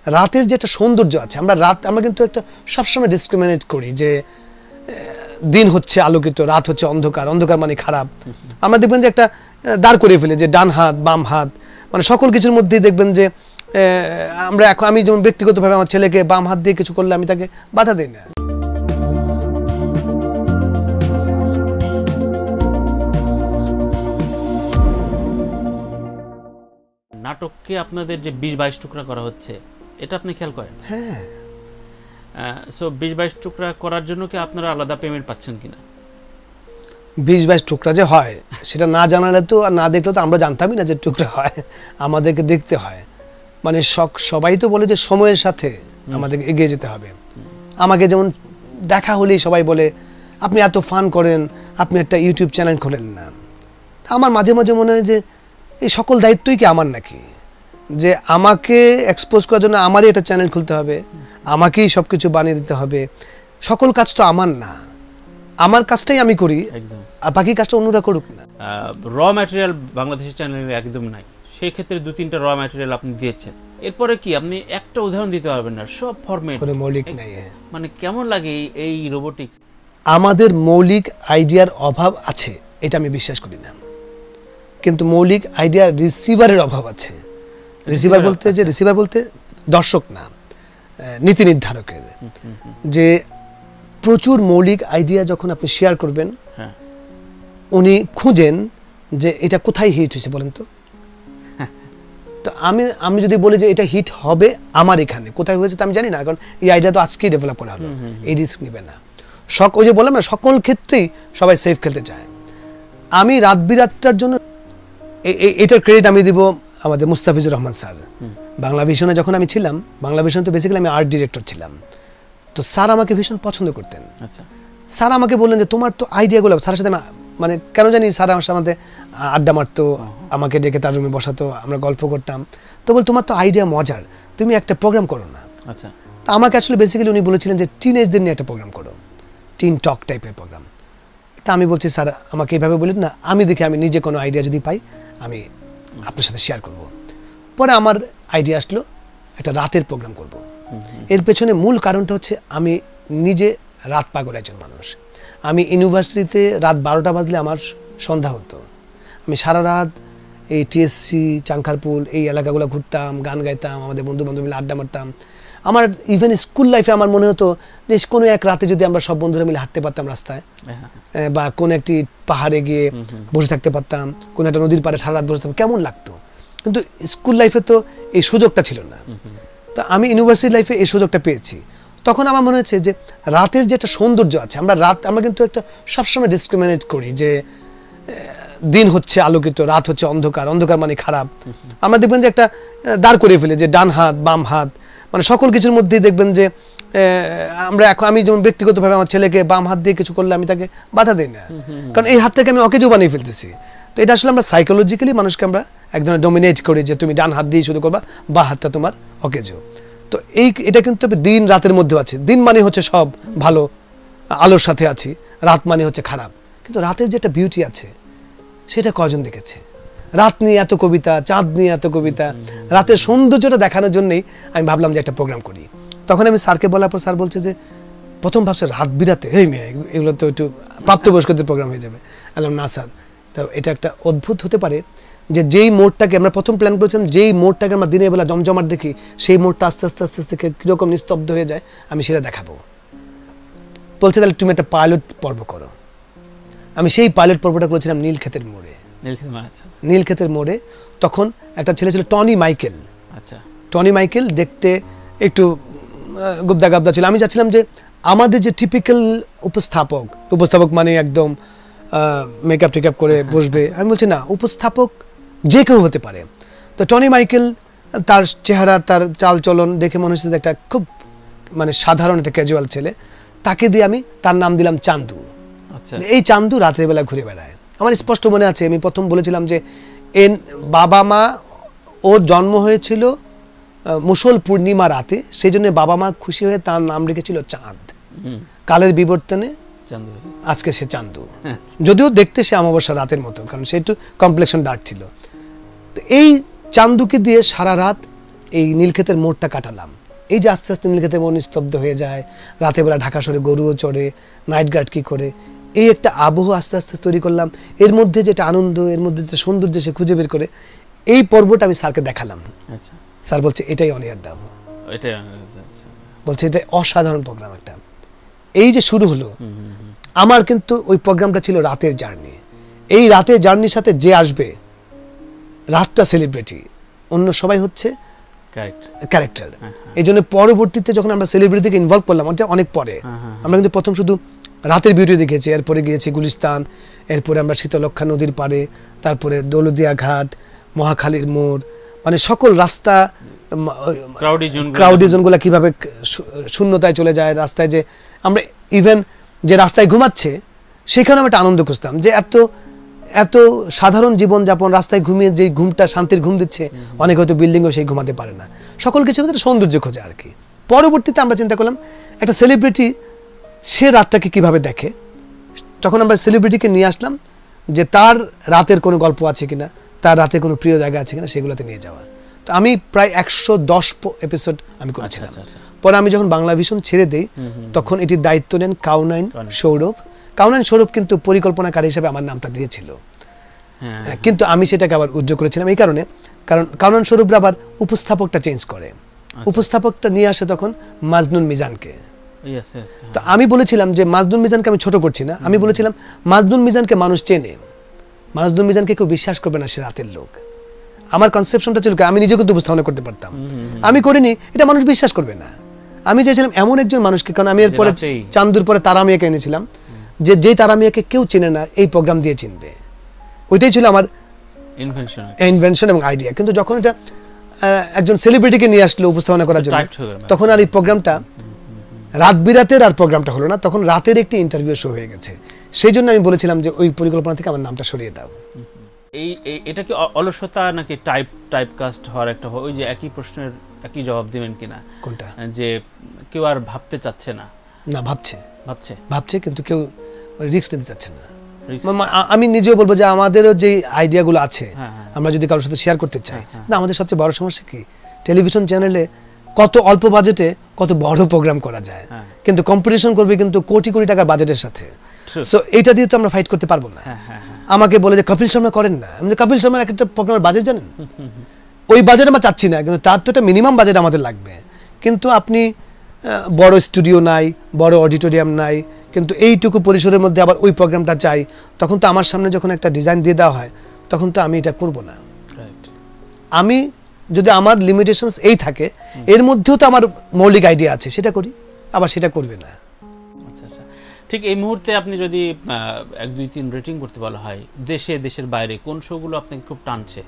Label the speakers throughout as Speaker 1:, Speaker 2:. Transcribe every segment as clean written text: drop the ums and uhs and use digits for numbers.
Speaker 1: রাতের যে একটা সৌন্দর্য আছে, আমরা কিন্তু একটা সবসময় ডিসক্রিমিনেট করি যে দিন হচ্ছে আলোকিত, রাত হচ্ছে অন্ধকার, অন্ধকার মানে খারাপ। আমরা দেখবেন যে একটা দাঁড় করে ফেলে যে ডান হাত বাম হাত, মানে সকল কিছুর মধ্যেই দেখবেন যে আমি যেমন ব্যক্তিগতভাবে আমার ছেলেকে বাম হাত দিয়ে কিছু করলে আমি তাকে বাধা দিই না।
Speaker 2: নাটককে আপনাদের যে 20-22 টুকরা করা হচ্ছে, এটা আপনি খেয়াল করেন?
Speaker 1: হ্যাঁ।
Speaker 2: সো 20-22 টুকরা করার জন্য কি আপনারা আলাদা পেমেন্ট পাচ্ছেন কিনা?
Speaker 1: 20-22 টুকরা যে হয় সেটা না জানালে তো আর না দেখলে তো আমরা জানতামই না যে টুকরা হয়, আমাদেরকে দেখতে হয়। মানে সবাই তো বলে যে সময়ের সাথে আমাদেরকে এগিয়ে যেতে হবে। আমাকে যেমন দেখা হলেই সবাই বলে আপনি এত ফান করেন, আপনি একটা ইউটিউব চ্যানেল খোলেন না। আমার মাঝে মাঝে মনে হয় যে এই সকল দায়িত্বই কি আমার নাকি, যে আমাকে এক্সপোজ করার জন্য আমারই একটা চ্যানেল খুলতে হবে, আমাকেই সব কিছু বানিয়ে দিতে হবে। সকল কাজ তো আমার না, আমার কাজটাই আমি করি, আর বাকি কাজটা অন্যরা করুক না।
Speaker 2: র ম্যাটেরিয়াল বাংলাদেশের চ্যানেলে একদম নাই, সেই ক্ষেত্রে 2-3টা র ম্যাটেরিয়াল আপনি দিয়েছেন। এরপরে কি আপনি একটা উদাহরণ দিতে পারবেন না? সব ফরম্যাট
Speaker 1: কোনো মৌলিক নাই।
Speaker 2: মানে কেমন লাগে এই রোবোটিক্স?
Speaker 1: আমাদের মৌলিক আইডিয়ার অভাব আছে, এটা আমি বিশ্বাস করি না, কিন্তু মৌলিক আইডিয়ার রিসিভারের অভাব আছে। রিসিভার বলতে দর্শক না, নীতি নির্ধারকের। যে প্রচুর মৌলিক আইডিয়া যখন আপনি শেয়ার করবেন, উনি খুঁজেন যে এটা কোথায় হিট হয়েছে বলেন তো। তো আমি যদি বলি যে এটা হিট হবে আমার এখানে, কোথায় হয়েছে তো আমি জানি না, কারণ এই আইডিয়া তো আজকেই ডেভেলপ করা হলো, এই রিস্ক নেবে না। ওই যে বললাম না, সকল ক্ষেত্রেই সবাই সেফ খেলতে চায়। আমি রাত বিরাতটার জন্য এটার ক্রেডিট আমি দিব আমাদের মুস্তাফিজুর রহমান স্যার। বাংলা ভিশনে যখন আমি ছিলাম, বাংলা ভিশন তো বেসিক্যালি আমি আর্ট ডিরেক্টর ছিলাম, তো স্যার আমাকে ভীষণ পছন্দ করতেন। স্যার আমাকে বললেন যে তোমার তো আইডিয়াগুলো, স্যারের সাথে মানে কেন জানি স্যার আমার সাথে আড্ডা মারতো, আমাকে ডেকে তার রুমে বসাতো, আমরা গল্প করতাম। তো বল তোমার তো আইডিয়া মজার, তুমি একটা প্রোগ্রাম করো না। তো আমাকে আসলে বেসিক্যালি উনি বলেছিলেন যে টিনেজদের নিয়ে একটা প্রোগ্রাম করো, টিন টক টাইপের প্রোগ্রাম। তা আমি বলছি স্যার আমাকে এইভাবে বলেন না, আমি নিজে কোনো আইডিয়া যদি পাই আমি আপনার সাথে শেয়ার করব। পরে আমার আইডিয়া আসলো একটা রাতের প্রোগ্রাম করব। এর পেছনে মূল কারণটা হচ্ছে আমি নিজে রাত পাগল একজন মানুষ। আমি ইউনিভার্সিটিতে রাত 12টা বাজলে আমার সন্ধ্যা হতো। আমি সারা রাত এই টিএসসি, চাঙ্কারপুল এই এলাকাগুলো ঘুরতাম, গান গাইতাম, আমাদের বন্ধু বান্ধব মিলে আড্ডা মারতাম। আমার ইভেন স্কুল লাইফে আমার মনে হতো যে কোনো এক রাতে যদি আমরা সব বন্ধুরা মিলে হাঁটতে পারতাম রাস্তায়, বা কোনো একটি পাহাড়ে গিয়ে বসে থাকতে পারতাম, কোনো একটা নদীর পাড়ে সারা রাত বসে থাকতাম, কেমন লাগতো। কিন্তু স্কুল লাইফে তো এই সুযোগটা ছিল না। তো আমি ইউনিভার্সিটি লাইফে এই সুযোগটা পেয়েছি। তখন আমার মনে হচ্ছে যে রাতের যে একটা সৌন্দর্য আছে, আমরা কিন্তু একটা সবসময় ডিসক্রিমিনেট করি যে দিন হচ্ছে আলোকিত, রাত হচ্ছে অন্ধকার, অন্ধকার মানে খারাপ। আমরা দেখবেন যে একটা দাঁড় করে ফেলে যে ডান হাত বাম হাত, মানে সকল কিছুর মধ্যেই দেখবেন যে আমি যেমন ব্যক্তিগতভাবে আমার ছেলেকে বাম হাত দিয়ে কিছু করলে আমি তাকে বাধা দিই না, কারণ এই হাতটাকে আমি অকেজো বানিয়ে ফেলতেছি। তো এটা আসলে আমরা সাইকোলজিক্যালি মানুষকে আমরা এক ধরনের ডমিনেট করি যে তুমি ডান হাত দিয়ে শুরু করবা, বা হাতটা তোমার অকেজো। তো এটা কিন্তু দিন রাতের মধ্যে আছে। দিন মানে হচ্ছে সব ভালো, আলোর সাথে আছি, রাত মানে হচ্ছে খারাপ। কিন্তু রাতের যে একটা বিউটি আছে সেটা কজন দেখেছে? রাত নিয়ে এত কবিতা, চাঁদ নিয়ে এত কবিতা, রাতের সৌন্দর্যটা দেখানোর জন্যই আমি ভাবলাম যে একটা প্রোগ্রাম করি। তখন আমি স্যারকে বলার পর স্যার বলছে যে প্রথম ভাবছে রাত বিরাতে, এই মেয়ে এগুলো তো একটু প্রাপ্তবয়স্কদের প্রোগ্রাম হয়ে যাবে। বললাম না স্যার, এটা একটা অদ্ভুত হতে পারে যে যেই মোড়টাকে আমরা প্রথম প্ল্যান করেছিলাম, যেই মোড়টাকে আমরা দিনের বেলা জমজমাট দেখি, সেই মোড়টা আস্তে আস্তে আস্তে আস্তে কীরকম নিস্তব্ধ হয়ে যায় আমি সেটা দেখাবো। বলছে তাহলে তুমি একটা পাইলট পর্ব করো। আমি সেই পাইলট পর্বটা করেছিলাম নীলক্ষেতের মোড়ে। নীলক্ষেতের মোড়ে তখন একটা ছেলে ছিল টনি মাইকেল। টনি মাইকেল দেখতে একটু গুবদা গাবদা ছিল। আমি চাচ্ছিলাম যে আমাদের যে টিপিক্যাল উপস্থাপক মানে একদম মেকআপ টেকআপ করে বসবে, আমি বলছি না, উপস্থাপক যে কেউ হতে পারে। তো টনি মাইকেল, তার চেহারা, তার চাল চলন দেখে মনে হচ্ছে একটা খুব মানে সাধারণ একটা ক্যাজুয়াল ছেলে। তাকে দিয়ে আমি তার নাম দিলাম চান্দু। এই চান্দু রাতের বেলা ঘুরে বেড়ায়। আমার স্পষ্ট মনে আছে আমি প্রথম বলেছিলাম যে বাবা মা, ওর জন্ম হয়েছিল মুসল পূর্ণিমা রাতে, সেই জন্য বাবা মা খুশি হয়ে তার নাম রেখেছিল চাঁদ। কালের বিবর্তনে আজকে সে চান্দু, যদিও দেখতে সে অমাবস্যা রাতের মতো, কারণ সে একটু কমপ্লেকশন ডার্ক ছিল। এই চান্দুকে দিয়ে সারা রাত এই নীলক্ষেতের মোড়টা কাটালাম, এই যে আস্তে আস্তে নীলক্ষেতের মোড় নিস্তব্ধ হয়ে যায়, রাতের বেলা ঢাকা শহরে গরুও চড়ে, নাইট গার্ড কী করে, এই একটা আবহ আস্তে আস্তে তৈরি করলাম, এর মধ্যে যেটা আনন্দ, এর মধ্যে যেটা সৌন্দর্য সে খুঁজে বের করে, এই পর্বটা আমি স্যারকে দেখালাম।
Speaker 2: আচ্ছা,
Speaker 1: স্যার বলছে এটাই অন এয়ার দাও,
Speaker 2: এটাই
Speaker 1: বলছে এটা অসাধারণ প্রোগ্রাম একটা। এই যে শুরু হলো, আমার কিন্তু ওই প্রোগ্রামটা ছিল রাতের জার্নি। এই রাতের জার্নির সাথে যে আসবে, রাতটা সেলিব্রিটি, অন্য সবাই হচ্ছে ক্যারেক্টার। এই জন্য পরবর্তীতে যখন আমরা সেলিব্রিটিকে ইনভলভ করলাম, ওটা অনেক পরে, আমরা কিন্তু প্রথম শুধু রাতের বিউটি দেখেছি, এরপরে গিয়েছি গুলিস্তান, এরপরে আমরা শীতলক্ষা নদীর পাড়ে, তারপরে দৌলদিয়া ঘাট, মহাখালীর মোড়, মানে সকল রাস্তা, ক্রাউডি জোনগুলো কিভাবে শূন্যতায় চলে যায়, রাস্তায় যে আমরা ইভেন যে রাস্তায় ঘুমাচ্ছে সেখানে আমরা একটা আনন্দ খুঁজতাম, যে এত এত সাধারণ জীবনযাপন, রাস্তায় ঘুমিয়ে যে ঘুমটা শান্তির ঘুম দিচ্ছে, অনেক হয়তো বিল্ডিংও সেই ঘুমাতে পারে না, সকল কিছুর ভিতরে সৌন্দর্য খোঁজে আর কি। পরবর্তীতে আমরা চিন্তা করলাম একটা সেলিব্রিটি সে রাতটাকে কিভাবে দেখে, তখন আমরা সেলিব্রিটিকে নিয়ে আসলাম যে তার রাতের কোনো গল্প আছে কিনা, তার রাতে কোনো প্রিয় জায়গা আছে কিনা, সেগুলোতে নিয়ে যাওয়া। তো আমি প্রায় 110 এপিসোড আমি করেছিলাম। পরে আমি যখন বাংলা ভিশন ছেড়ে দিই, তখন এটির দায়িত্ব নেন কাউনাইন সৌরভ। কাউনাইন সৌরভ কিন্তু পরিকল্পনাকারী হিসেবে আমার নামটা দিয়েছিল, কিন্তু আমি সেটাকে আবার উজ্জ্বল করেছিলাম এই কারণে, কারণ কাউনাইন সৌরভরা আবার উপস্থাপকটা চেঞ্জ করে, উপস্থাপকটা নিয়ে আসে তখন মাজনুন মিজানকে। তো আমি বলেছিলাম যে মাজনুন মিজানকে আমি ছোট করছি না, আমি বলেছিলাম মাজনুন মিজানকে মানুষ চেনে, মাজনুন মিজানকে কেউ বিশ্বাস করবে না, সে রাতের লোক। আমার কনসেপশনটা ছিল, আমি নিজে কিন্তু উপস্থাপনা করতে পারতাম, আমি করিনি, এটা মানুষ বিশ্বাস করবে না। আমি চাইছিলাম এমন একজন মানুষকে, কারণ আমি এরপরে চান্দুর পরে তারা মিয়াকে এনেছিলাম, যে তারা মিয়াকে কেউ চেনে না, এই প্রোগ্রাম দিয়ে চিনবে, ওইটাই ছিল আমার ইনভেনশন এবং আইডিয়া। কিন্তু যখন এটা একজন সেলিব্রিটিকে নিয়ে আসলো উপস্থাপনা করার জন্য, তখন আর এই প্রোগ্রামটা রাত বিরাতের আর প্রোগ্রামটা হলো না, তখন রাতের একটি ইন্টারভিউ শো হয়ে গেছে। সেই জন্য আমি বলেছিলাম যে ওই পরিকল্পনা থেকে আমার নামটা সরিয়ে দাও।
Speaker 2: এটা কি অলসতা নাকি টাইপকাস্ট হওয়ার একটা, ওই যে একই প্রশ্নের একই জবাব দিবেন কিনা,
Speaker 1: কোনটা,
Speaker 2: যে কেউ আর ভাবতে চাচ্ছে না?
Speaker 1: না, ভাবছে কিন্তু কেউ রিস্ক নিতে চাচ্ছে না। আমি নিজেও বলবো যে আমাদেরও যে আইডিয়াগুলো আছে, আমরা যদি কারোর সাথে শেয়ার করতে চাই, না, আমাদের সবচেয়ে বড় সমস্যা কি, টেলিভিশন চ্যানেলে কত অল্প বাজেটে কত বড় প্রোগ্রাম করা যায়, কিন্তু কম্পিটিশন করবে কিন্তু কোটি কোটি টাকার বাজেটের সাথে। সো এইটা দিয়ে তো আমরা ফাইট করতে পারবো না। আমাকে বলে যে কপিল শর্মা করেন না, আমি কপিল শর্মার একটা প্রোগ্রামের বাজেট জানেন, ওই বাজেট আমরা চাচ্ছি না, কিন্তু তার তো একটা মিনিমাম বাজেট আমাদের লাগবে। কিন্তু আপনি বড় স্টুডিও নাই, বড় অডিটোরিয়াম নাই, কিন্তু এইটুকু পরিসরের মধ্যে আবার ওই প্রোগ্রামটা চাই, তখন তো আমার সামনে যখন একটা ডিজাইন দিয়ে দেওয়া হয়, তখন তো আমি এটা করব না। আমি যদি আমার লিমিটেশনস এই থাকে, এর মধ্যেও তো আমার মৌলিক আইডিয়া আছে, সেটা করি, আবার সেটা করবে না।
Speaker 2: আচ্ছা, ঠিক এই মুহূর্তে আপনি যদি 1, 2, 3 রেটিং করতে বলা হয়, দেশের বাইরে কোন শোগুলো আপনাকে খুব টানছে?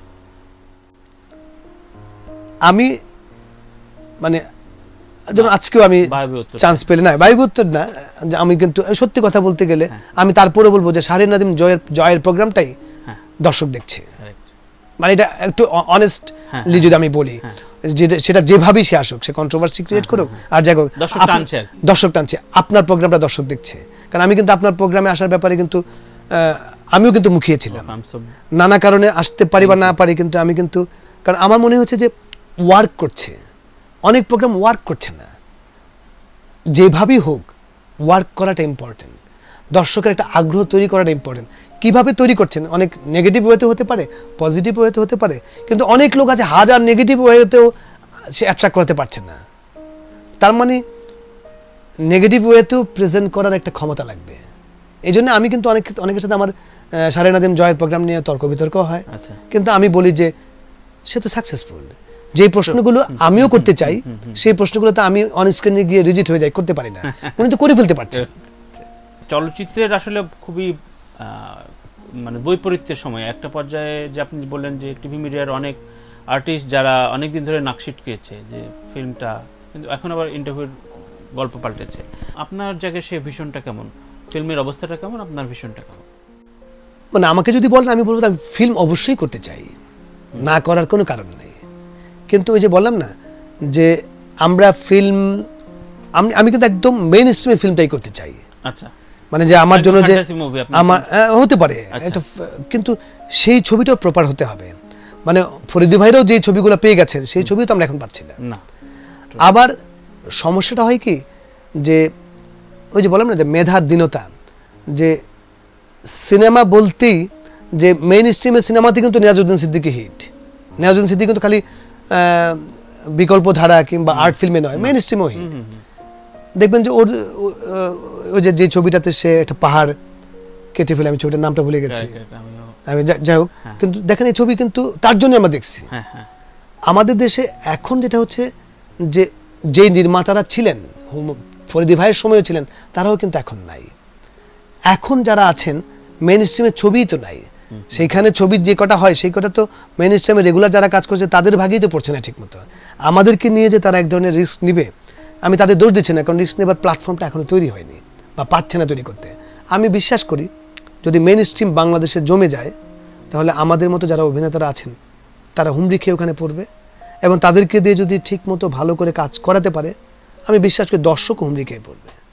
Speaker 1: আমি মানে যেমন আজকেও আমি চান্স পেলে না, বায়ু উত্তর না, আমি কিন্তু সত্যি কথা বলতে গেলে আমি তারপরে বলবো যে শাহরিন নাদিম জয়ের প্রোগ্রামটাই দর্শক দেখছে, মানে এটা একটু অনেস্টলি যদি আমি বলি, সেটা যেভাবেই সে আসুক, সে কন্ট্রোভার্সি ক্রিয়েট করুক আর যাই হোক, দর্শক টানছে, আপনার প্রোগ্রামটা দর্শক দেখছে। কারণ আমি কিন্তু আপনার প্রোগ্রামে আসার ব্যাপারে কিন্তু আমিও কিন্তু মুখিয়েছিলাম, নানা কারণে আসতে পারি বা না পারি, কিন্তু আমি কিন্তু, কারণ আমার মনে হচ্ছে যে ওয়ার্ক করছে, অনেক প্রোগ্রাম ওয়ার্ক করছে না, যেভাবেই হোক ওয়ার্ক করাটা ইম্পর্টেন্ট, দর্শকের একটা আগ্রহ তৈরি করাটা ইম্পর্টেন্ট। কিভাবে তৈরি করছেন, অনেক নেগেটিভ ওয়েতে হতে পারে, পজিটিভ ওয়েতে হতে পারে, কিন্তু অনেক লোক আছে হাজার নেগেটিভ ওয়েতেও সে অ্যাট্রাক্ট করতে পারছে না, তার মানে নেগেটিভ ওয়েতেও প্রেজেন্ট করার একটা ক্ষমতা লাগবে। এই জন্য আমি কিন্তু অনেকের সাথে আমার শাহরিন নাদিম জয়ের প্রোগ্রাম নিয়ে তর্ক বিতর্ক হয়, কিন্তু আমি বলি যে সে তো সাকসেসফুল, যে প্রশ্নগুলো আমিও করতে চাই সেই প্রশ্নগুলোতে আমি অনস্ক্রিনে গিয়ে রিজেক্ট হয়ে যাই, করতে পারি না, উনি তো করে ফেলতে পারছেন।
Speaker 2: চলচ্চিত্রের আসলে খুবই মানে বৈপরীত্যের সময় একটা পর্যায়ে, যে আপনি বললেন যে টিভি মিডিয়ার অনেক আর্টিস্ট যারা অনেকদিন ধরে নাকশিট খেয়েছে যে ফিল্মটা, কিন্তু এখন আবার ইন্টারভিউর গল্প পাল্টেছে, আপনার জায়গায় সেই ভিশনটা কেমন, ফিল্মের অবস্থাটা কেমন, আপনার ভিশনটা কেমন?
Speaker 1: মানে আমাকে যদি বলেন, আমি বলবো আমি ফিল্ম অবশ্যই করতে চাই, না করার কোনো কারণ নেই, কিন্তু ওই যে বললাম না যে আমরা ফিল্ম, আমি কিন্তু একদম মেইন স্ট্রিমে ফিল্মটাই করতে চাই।
Speaker 2: আচ্ছা,
Speaker 1: মানে যে আমার জন্য যে আমার হতে পারে, কিন্তু সেই ছবিটাও প্রপার হতে হবে। মানে ফরিদি ভাইরাও যে ছবিগুলো পেয়ে গেছেন সেই ছবি তো আমরা এখন পাচ্ছি না।
Speaker 2: না
Speaker 1: আবার সমস্যাটা হয় কি যে ওই যে বললাম না যে মেধার দীনতা, যে সিনেমা বলতেই যে মেইন স্ট্রিমের সিনেমাতে কিন্তু নিয়াজউদ্দিন সিদ্দিকী হিট। নিয়াজউদ্দিন সিদ্দিকী কিন্তু খালি বিকল্প ধারা কিংবা আর্ট ফিল্মে নয়, মেইন স্ট্রিমও হিট। দেখবেন যে ওর ওই যে ছবিটাতে সে একটা পাহাড় কেটে ফেলে, আমি ছবিটার নামটা ভুলে গেছি, আমি যাই হোক, কিন্তু দেখেন এই ছবি কিন্তু তার জন্য আমরা দেখছি। আমাদের দেশে এখন যেটা হচ্ছে যে যেই নির্মাতারা ছিলেন ফরিদি ভাইয়ের সময়ও ছিলেন তারাও কিন্তু এখন নাই। এখন যারা আছেন মেইন স্ট্রিমের ছবিই তো নাই, সেইখানে ছবির যে কটা হয় সেই কটা তো মেইন স্ট্রিমে রেগুলার যারা কাজ করছে তাদের ভাগেই তো পড়ছে না ঠিক মতো। আমাদেরকে নিয়ে যে তারা এক ধরনের রিস্ক নিবে, আমি তাদের দোষ দিচ্ছি না, কারণ রিস্ক নেবার প্ল্যাটফর্মটা এখনো তৈরি হয়নি বা পাচ্ছে না তৈরি করতে। আমি বিশ্বাস করি যদি মেইন স্ট্রিম বাংলাদেশে জমে যায় তাহলে আমাদের মতো যারা অভিনেতারা আছেন তারা হুমড়ি খেয়ে ওখানে পড়বে, এবং তাদেরকে দিয়ে যদি ঠিক মতো ভালো করে কাজ করাতে পারে আমি বিশ্বাস করি দর্শক হুমড়ি খেয়ে পড়বে।